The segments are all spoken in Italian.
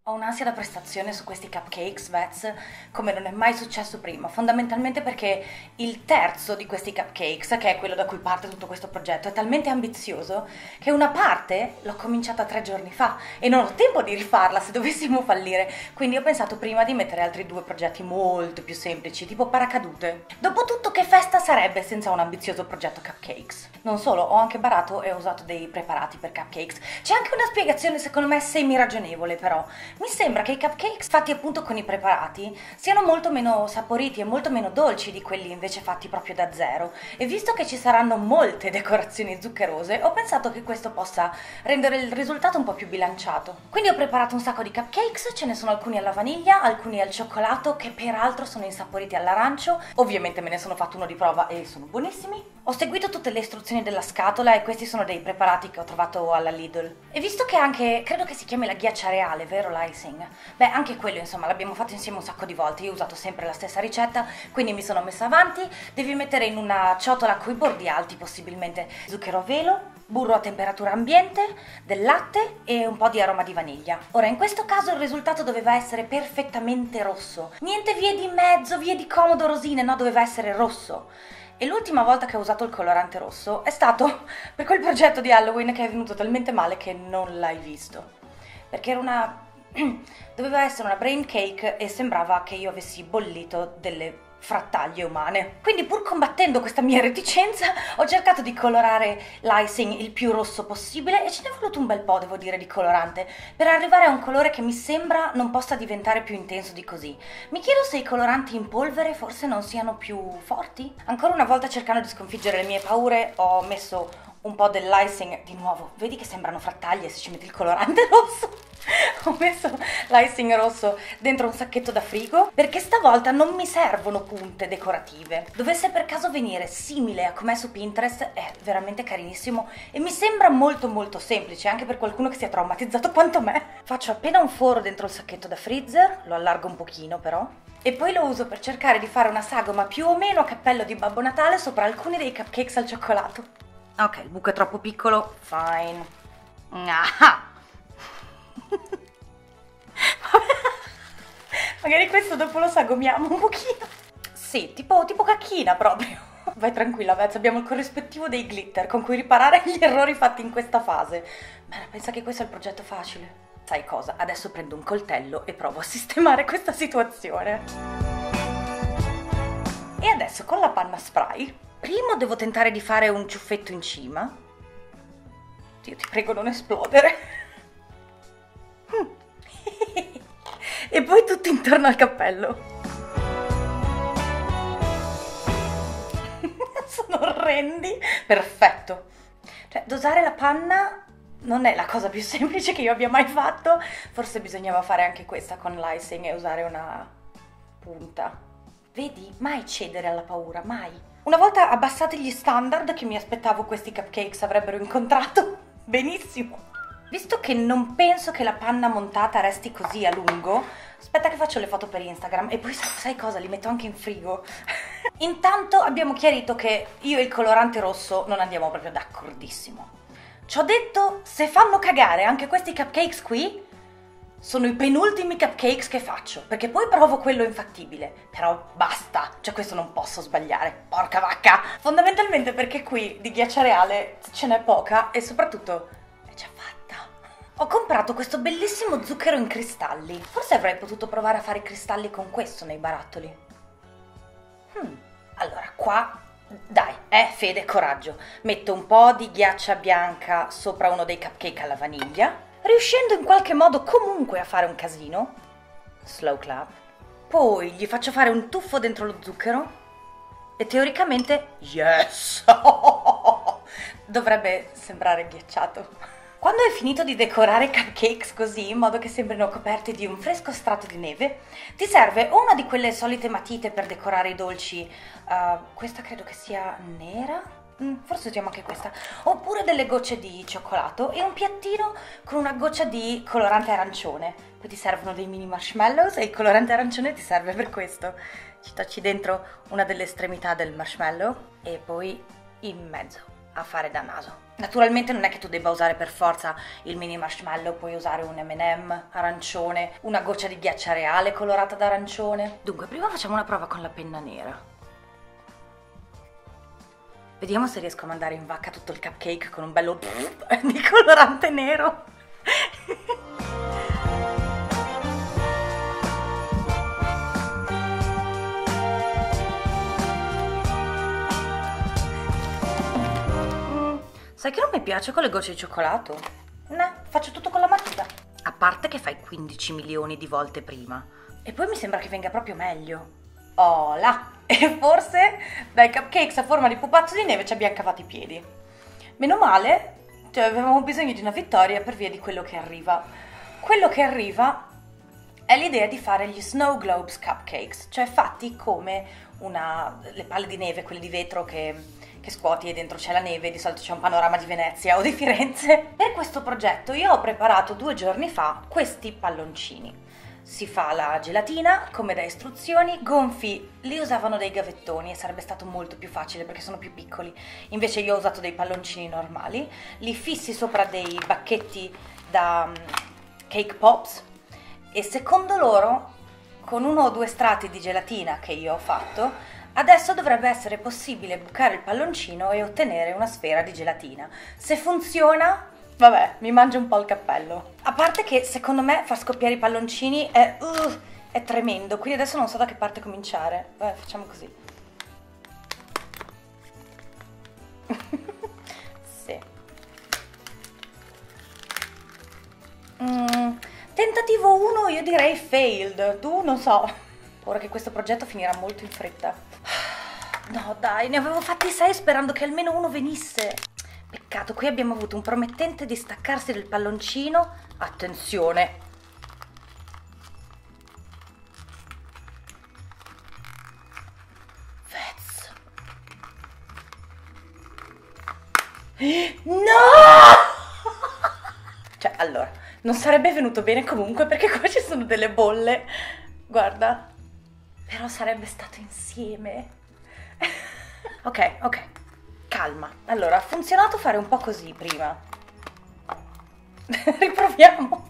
Ho un'ansia da prestazione su questi cupcakes, Vez, come non è mai successo prima, fondamentalmente perché il terzo di questi cupcakes, che è quello da cui parte tutto questo progetto, è talmente ambizioso che una parte l'ho cominciata 3 giorni fa e non ho tempo di rifarla se dovessimo fallire, quindi ho pensato prima di mettere altri 2 progetti molto più semplici, tipo paracadute. Dopotutto, che festa sarebbe senza un ambizioso progetto cupcakes? Non solo, ho anche barato e ho usato dei preparati per cupcakes. C'è anche una spiegazione secondo me semi-ragionevole però. Mi sembra che i cupcakes fatti appunto con i preparati siano molto meno saporiti e molto meno dolci di quelli invece fatti proprio da zero, e visto che ci saranno molte decorazioni zuccherose ho pensato che questo possa rendere il risultato un po' più bilanciato. Quindi ho preparato un sacco di cupcakes, ce ne sono alcuni alla vaniglia, alcuni al cioccolato che peraltro sono insaporiti all'arancio, ovviamente me ne sono fatto uno di prova e sono buonissimi. Ho seguito tutte le istruzioni della scatola e questi sono dei preparati che ho trovato alla Lidl. E visto che anche, credo che si chiami la ghiaccia reale, vero l'icing? Beh, anche quello insomma l'abbiamo fatto insieme un sacco di volte, io ho usato sempre la stessa ricetta, quindi mi sono messa avanti. Devi mettere in una ciotola coi bordi alti possibilmente zucchero a velo, burro a temperatura ambiente, del latte e un po' di aroma di vaniglia. Ora, in questo caso il risultato doveva essere perfettamente rosso. Niente vie di mezzo, vie di comodo rosine, no, doveva essere rosso. E l'ultima volta che ho usato il colorante rosso è stato per quel progetto di Halloween che è venuto talmente male che non l'hai visto. Perché era doveva essere una brain cake e sembrava che io avessi bollito delle frattaglie umane. Quindi, pur combattendo questa mia reticenza, ho cercato di colorare l'icing il più rosso possibile e ce n'è voluto un bel po', devo dire, di colorante per arrivare a un colore che mi sembra non possa diventare più intenso di così. Mi chiedo se i coloranti in polvere forse non siano più forti? Ancora una volta, cercando di sconfiggere le mie paure, ho messo un po' dell'icing di nuovo. Vedi che sembrano frattaglie se ci metti il colorante rosso? Ho messo l'icing rosso dentro un sacchetto da frigo perché stavolta non mi servono punte decorative. Dovesse per caso venire simile a com'è su Pinterest, è veramente carinissimo e mi sembra molto molto semplice anche per qualcuno che sia traumatizzato quanto me. Faccio appena un foro dentro il sacchetto da freezer, lo allargo un pochino però, e poi lo uso per cercare di fare una sagoma più o meno a cappello di Babbo Natale sopra alcuni dei cupcakes al cioccolato. Ok, il buco è troppo piccolo, fine. Ah! Magari questo dopo lo sagomiamo un pochino. Sì, tipo cacchina proprio. Vai tranquilla, Vez, abbiamo il corrispettivo dei glitter con cui riparare gli errori fatti in questa fase. Beh, pensa che questo è il progetto facile. Sai cosa? Adesso prendo un coltello e provo a sistemare questa situazione. E adesso con la panna spray, primo devo tentare di fare un ciuffetto in cima. Dio, ti prego non esplodere. E poi tutto intorno al cappello. Sono orrendi. Perfetto. Cioè, dosare la panna non è la cosa più semplice che io abbia mai fatto. Forse bisognava fare anche questa con l'icing e usare una punta. Vedi? Mai cedere alla paura, mai. Una volta abbassati gli standard che mi aspettavo questi cupcakes avrebbero incontrato, benissimo. Visto che non penso che la panna montata resti così a lungo, aspetta che faccio le foto per Instagram e poi sai cosa? Li metto anche in frigo. Intanto abbiamo chiarito che io e il colorante rosso non andiamo proprio d'accordissimo. Ci ho detto, se fanno cagare anche questi cupcakes qui, sono i penultimi cupcakes che faccio, perché poi provo quello infattibile. Però basta, cioè questo non posso sbagliare, porca vacca! Fondamentalmente perché qui di ghiaccia reale ce n'è poca e soprattutto è già fatta. Ho comprato questo bellissimo zucchero in cristalli. Forse avrei potuto provare a fare i cristalli con questo nei barattoli. Allora, qua, dai, fede, coraggio. Metto un po' di ghiaccia bianca sopra uno dei cupcake alla vaniglia, riuscendo in qualche modo comunque a fare un casino. Slow clap. Poi gli faccio fare un tuffo dentro lo zucchero e teoricamente, yes! Dovrebbe sembrare ghiacciato. Quando hai finito di decorare i cupcakes così, in modo che sembrino coperti di un fresco strato di neve, ti serve una di quelle solite matite per decorare i dolci. Questa credo che sia nera, forse usiamo anche questa. Oppure delle gocce di cioccolato e un piattino con una goccia di colorante arancione. Poi ti servono dei mini marshmallows e il colorante arancione ti serve per questo. Ci tocci dentro una delle estremità del marshmallow e poi in mezzo. a fare da naso. Naturalmente non è che tu debba usare per forza il mini marshmallow, puoi usare un M&M arancione, una goccia di ghiaccia reale colorata d'arancione. Dunque, prima facciamo una prova con la penna nera. Vediamo se riesco a mandare in vacca tutto il cupcake con un bello di colorante nero. Sai che non mi piace con le gocce di cioccolato? No, faccio tutto con la matita. A parte che fai 15 milioni di volte prima. E poi mi sembra che venga proprio meglio. Oh là! E forse dai cupcakes a forma di pupazzo di neve ci abbiamo cavato i piedi. Meno male, cioè avevamo bisogno di una vittoria per via di quello che arriva. Quello che arriva è l'idea di fare gli Snow Globes cupcakes, cioè fatti come le palle di neve, quelle di vetro che scuoti e dentro c'è la neve, di solito c'è un panorama di Venezia o di Firenze. Per questo progetto io ho preparato 2 giorni fa questi palloncini. Si fa la gelatina, come da istruzioni, gonfi, lì usavano dei gavettoni e sarebbe stato molto più facile perché sono più piccoli, invece io ho usato dei palloncini normali, li fissi sopra dei bacchetti da cake pops e secondo loro, con 1 o 2 strati di gelatina che io ho fatto, adesso dovrebbe essere possibile bucare il palloncino e ottenere una sfera di gelatina. Se funziona, vabbè, mi mangio un po' il cappello. A parte che secondo me far scoppiare i palloncini è tremendo, quindi adesso non so da che parte cominciare. Facciamo così. Sì. Tentativo 1 io direi failed, tu non so. Ora che questo progetto finirà molto in fretta. No dai, ne avevo fatti 6 sperando che almeno uno venisse. Peccato, qui abbiamo avuto un promettente di staccarsi del palloncino. Attenzione. Vez. No! Cioè, allora, non sarebbe venuto bene comunque perché qua ci sono delle bolle. Guarda. Però sarebbe stato insieme. Ok, calma. Allora, ha funzionato fare un po' così prima. Riproviamo.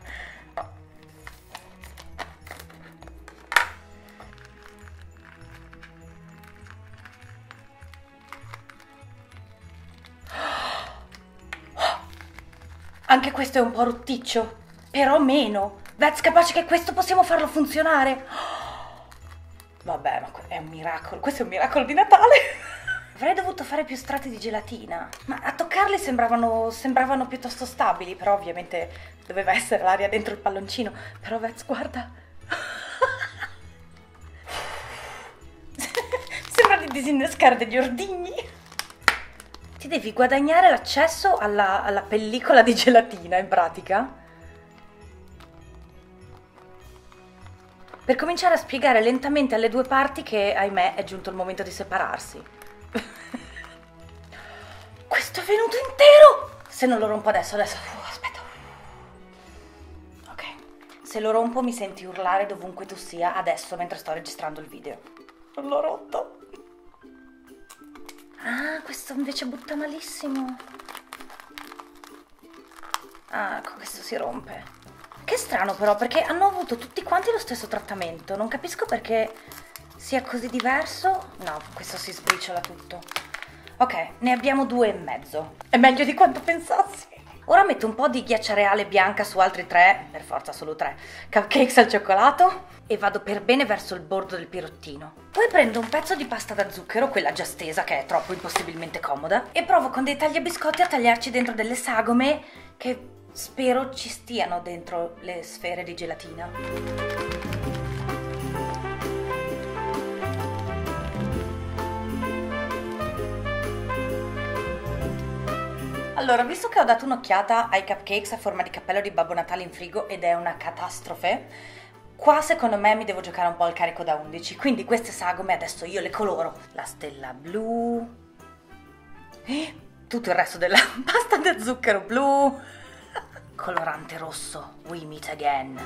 Anche questo è un po' rotticcio, però meno. Vez, capace che questo possiamo farlo funzionare. Vabbè, ma è un miracolo, questo è un miracolo di Natale. Avrei dovuto fare più strati di gelatina, ma a toccarli sembravano piuttosto stabili, però ovviamente doveva essere l'aria dentro il palloncino. Però Vez, guarda. Sembra di disinnescare degli ordigni. Ti devi guadagnare l'accesso alla pellicola di gelatina, in pratica. Per cominciare a spiegare lentamente alle 2 parti che, ahimè, è giunto il momento di separarsi. Questo è venuto intero! Se non lo rompo adesso, aspetta. Ok. Se lo rompo mi senti urlare dovunque tu sia adesso mentre sto registrando il video. Non l'ho rotto. Ah, questo invece butta malissimo. Ah, ecco, questo si rompe. Che strano però, perché hanno avuto tutti quanti lo stesso trattamento. Non capisco perché sia così diverso. No, questo si sbriciola tutto. Ok, ne abbiamo 2 e mezzo. È meglio di quanto pensassi. Ora metto un po' di ghiaccia reale bianca su altri 3, per forza solo 3, cupcakes al cioccolato e vado per bene verso il bordo del pirottino. Poi prendo un pezzo di pasta da zucchero, quella già stesa che è troppo impossibilmente comoda, e provo con dei tagliabiscotti a tagliarci dentro delle sagome che spero ci stiano dentro le sfere di gelatina. Allora, visto che ho dato un'occhiata ai cupcakes a forma di cappello di Babbo Natale in frigo ed è una catastrofe, qua secondo me mi devo giocare un po' al carico da 11, quindi queste sagome adesso io le coloro. La stella blu, e tutto il resto della pasta da zucchero blu, colorante rosso, we meet again.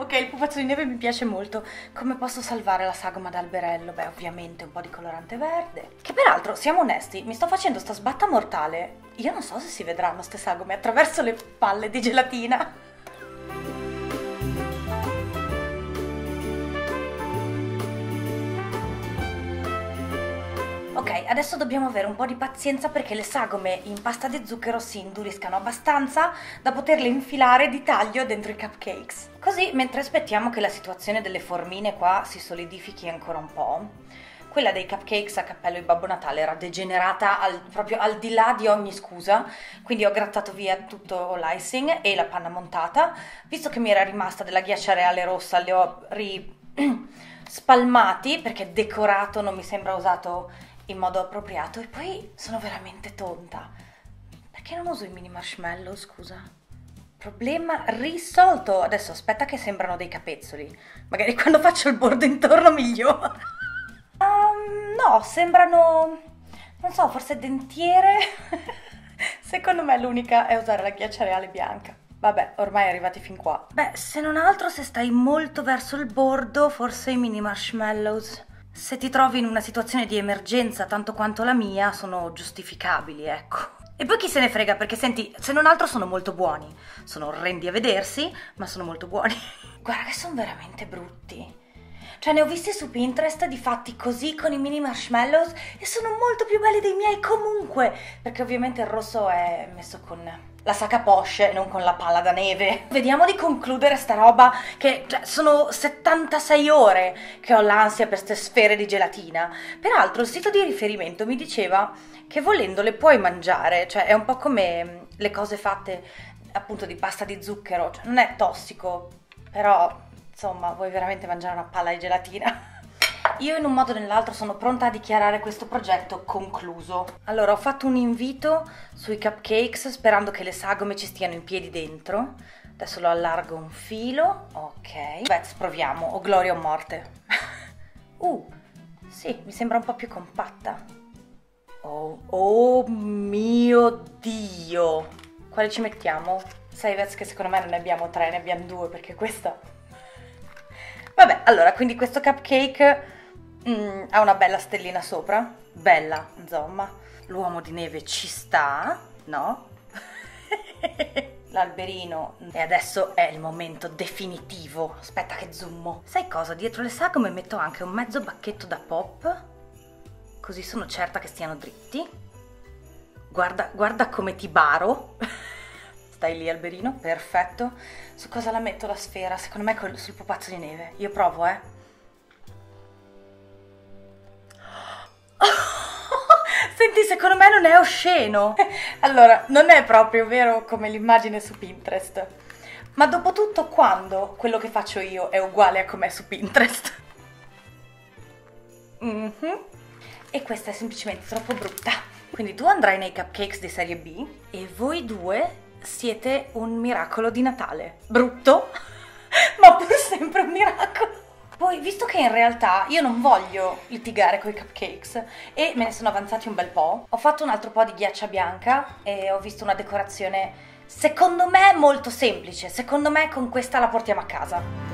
Ok, il pupazzo di neve mi piace molto. Come posso salvare la sagoma d'alberello? Beh, ovviamente un po' di colorante verde. Che peraltro, siamo onesti, mi sto facendo sta sbatta mortale. Io non so se si vedranno ste sagome attraverso le palle di gelatina. Ok, adesso dobbiamo avere un po' di pazienza perché le sagome in pasta di zucchero si induriscano abbastanza da poterle infilare di taglio dentro i cupcakes. Così, mentre aspettiamo che la situazione delle formine qua si solidifichi ancora un po', quella dei cupcakes a cappello di Babbo Natale era degenerata proprio al di là di ogni scusa, quindi ho grattato via tutto l'icing e la panna montata. Visto che mi era rimasta della ghiaccia reale rossa, le ho spalmati perché decorato non mi sembra usato in modo appropriato. E poi sono veramente tonta. Perché non uso i mini marshmallow, scusa? Problema risolto. Adesso aspetta che sembrano dei capezzoli. Magari quando faccio il bordo intorno migliora. No, sembrano, non so, forse dentiere. Secondo me l'unica è usare la ghiaccia reale bianca. Vabbè, ormai arrivati fin qua. Beh, se non altro, se stai molto verso il bordo, forse i mini marshmallows. Se ti trovi in una situazione di emergenza tanto quanto la mia, sono giustificabili, ecco. E poi chi se ne frega, perché senti, se non altro sono molto buoni. Sono orrendi a vedersi, ma sono molto buoni. Guarda che sono veramente brutti. Cioè, ne ho visti su Pinterest di fatti così con i mini marshmallows e sono molto più belli dei miei comunque, perché ovviamente il rosso è messo con la sacca poche e non con la palla da neve. Vediamo di concludere sta roba che, cioè, sono 76 ore che ho l'ansia per ste sfere di gelatina. Peraltro il sito di riferimento mi diceva che volendo le puoi mangiare, cioè è un po' come le cose fatte appunto di pasta di zucchero, cioè non è tossico, però insomma, vuoi veramente mangiare una palla di gelatina? Io in un modo o nell'altro sono pronta a dichiarare questo progetto concluso. Allora, ho fatto un invito sui cupcakes sperando che le sagome ci stiano in piedi dentro. Adesso lo allargo un filo. Ok. Beh, proviamo. O gloria o morte. Sì, mi sembra un po' più compatta. Oh mio Dio. Quale ci mettiamo? Sai, Vez, che secondo me non ne abbiamo 3, ne abbiamo 2 perché questa... Vabbè, allora, quindi questo cupcake ha una bella stellina sopra, bella, insomma. L'uomo di neve ci sta, no? L'alberino. E adesso è il momento definitivo. Aspetta che zoom. Sai cosa? Dietro le sagome metto anche un mezzo bacchetto da pop, così sono certa che stiano dritti. Guarda come ti baro. Stai lì, alberino, perfetto. Su cosa la metto la sfera? Secondo me sul pupazzo di neve. Io provo, Senti, secondo me non è osceno. Allora, non è proprio vero come l'immagine su Pinterest. Ma dopo tutto, quando quello che faccio io è uguale a com'è su Pinterest? E questa è semplicemente troppo brutta. Quindi tu andrai nei cupcakes di serie B e voi due siete un miracolo di Natale. Brutto, ma pur sempre un miracolo. Poi, visto che in realtà io non voglio litigare con i cupcakes e me ne sono avanzati un bel po', ho fatto un altro po' di ghiaccia bianca e ho visto una decorazione, secondo me, molto semplice. Secondo me con questa la portiamo a casa.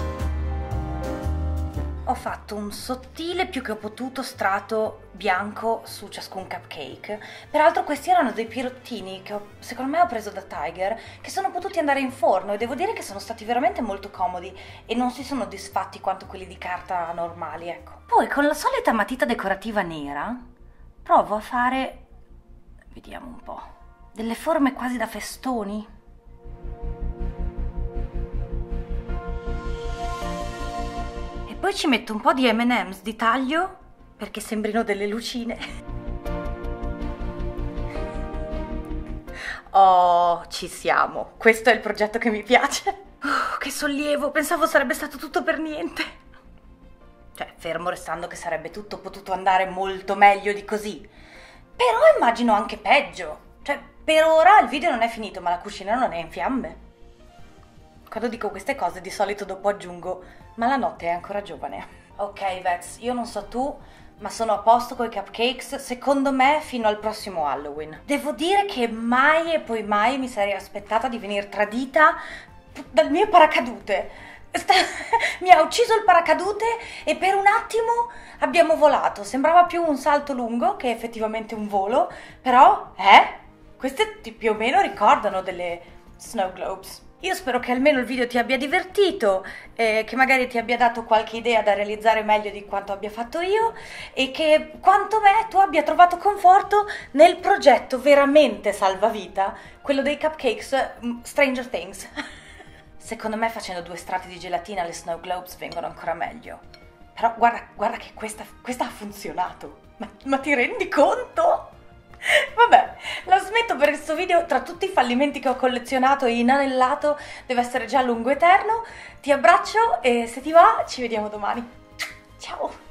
Ho fatto un sottile più che ho potuto strato bianco su ciascun cupcake. Peraltro questi erano dei pirottini che secondo me ho preso da Tiger, che sono potuti andare in forno e devo dire che sono stati veramente molto comodi e non si sono disfatti quanto quelli di carta normali, ecco. Poi con la solita matita decorativa nera provo a fare, vediamo un po', delle forme quasi da festoni. Poi ci metto un po' di M&M's di taglio perché sembrino delle lucine. Oh, ci siamo. Questo è il progetto che mi piace. Che sollievo, pensavo sarebbe stato tutto per niente. Cioè, fermo restando che sarebbe tutto potuto andare molto meglio di così. Però immagino anche peggio. Cioè, per ora il video non è finito, ma la cucina non è in fiamme. Quando dico queste cose di solito dopo aggiungo, ma la notte è ancora giovane. Ok, Vez, io non so tu, ma sono a posto con i cupcakes, secondo me, fino al prossimo Halloween. Devo dire che mai e poi mai mi sarei aspettata di venire tradita dal mio paracadute. Mi ha ucciso il paracadute e per un attimo abbiamo volato. Sembrava più un salto lungo che effettivamente un volo, però, queste più o meno ricordano delle snow globes. Io spero che almeno il video ti abbia divertito, che magari ti abbia dato qualche idea da realizzare meglio di quanto abbia fatto io e che quanto me tu abbia trovato conforto nel progetto veramente salvavita, quello dei cupcakes Stranger Things. Secondo me facendo 2 strati di gelatina le snow globes vengono ancora meglio. Però guarda che questa ha funzionato. Ma ti rendi conto? Vabbè, la smetto per questo video. Tra tutti i fallimenti che ho collezionato e inanellato deve essere già lungo eterno. Ti abbraccio e se ti va ci vediamo domani. Ciao!